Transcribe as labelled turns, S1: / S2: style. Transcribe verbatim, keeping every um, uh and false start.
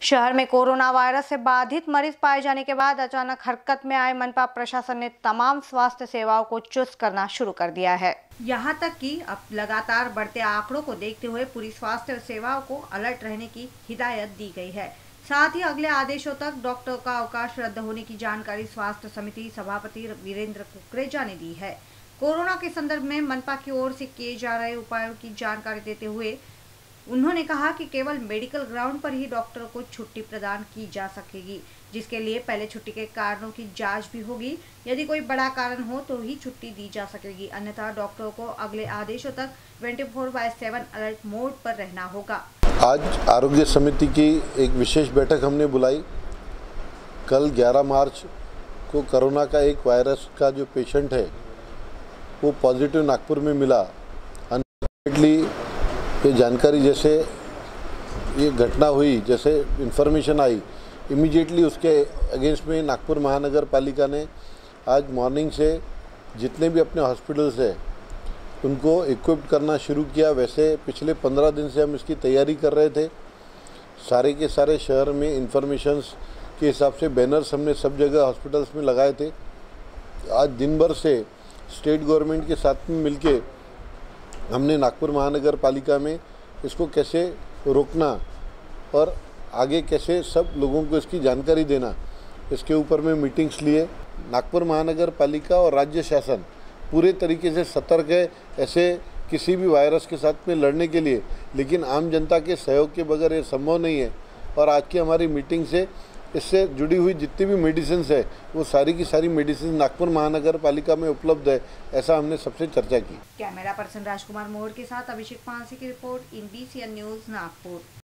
S1: शहर में corona virus से बाधित मरीज पाए जाने के बाद अचानक हरकत में आए मनपा प्रशासन ने तमाम स्वास्थ्य सेवाओं को चुस्त करना शुरू कर दिया है। यहां तक कि अब लगातार बढ़ते आंकड़ों को देखते हुए पूरी स्वास्थ्य सेवाओं को अलर्ट रहने की हिदायत दी गई है। साथ ही अगले आदेशों तक डॉक्टरों का अवकाश रद्द होने की जानकारी स्वास्थ्य समिति सभापति वीरेंद्र कुकरेजा ने दी है। कोरोना के संदर्भ में मनपा की ओर से किए जा रहे उपायों की जानकारी देते हुए उन्होंने कहा कि केवल मेडिकल ग्राउंड पर ही डॉक्टरों को छुट्टी प्रदान की जा सकेगी, जिसके लिए पहले छुट्टी के कारणों की जांच भी होगी। यदि कोई बड़ा कारण हो तो ही छुट्टी दी जा सकेगी, अन्यथा डॉक्टरों को अगले आदेशों तक चौबीस बाय सात अलर्ट मोड पर रहना होगा।
S2: आज आरोग्य समिति की एक विशेष बैठक हमने बुलाई। कल ग्यारह मार्च को कोरोना का एक वायरस का जो पेशेंट है वो पॉजिटिव नागपुर में मिला। अनफॉर्चुनेटली ये जानकारी जैसे ये घटना हुई, जैसे इन्फॉर्मेशन आई, इमीडिएटली उसके अगेंस्ट में नागपुर महानगर पालिका ने आज मॉर्निंग से जितने भी अपने हॉस्पिटल्स हैं उनको इक्विप करना शुरू किया। वैसे पिछले पंद्रह दिन से हम इसकी तैयारी कर रहे थे। सारे के सारे शहर में इन्फॉर्मेशंस के हिसाब से बैनर्स हमने सब जगह हॉस्पिटल्स में लगाए थे। आज दिन भर से स्टेट गवर्नमेंट के साथ में मिलके हमने नागपुर महानगर पालिका में इसको कैसे रोकना और आगे कैसे सब लोगों को इसकी जानकारी देना, इसके ऊपर में मीटिंग्स लिए। नागपुर महानगर पालिका और राज्य शासन पूरे तरीके से सतर्क है ऐसे किसी भी वायरस के साथ में लड़ने के लिए, लेकिन आम जनता के सहयोग के बगैर ये संभव नहीं है। और आज की हमारी मीटिंग से इससे जुड़ी हुई जितनी भी मेडिसिन है वो सारी की सारी मेडिसिन नागपुर महानगर पालिका में उपलब्ध है, ऐसा हमने सबसे चर्चा की।
S1: कैमरा पर्सन राजकुमार मोड़ के साथ अभिषेक पांसे की report in B C N news Nagpur.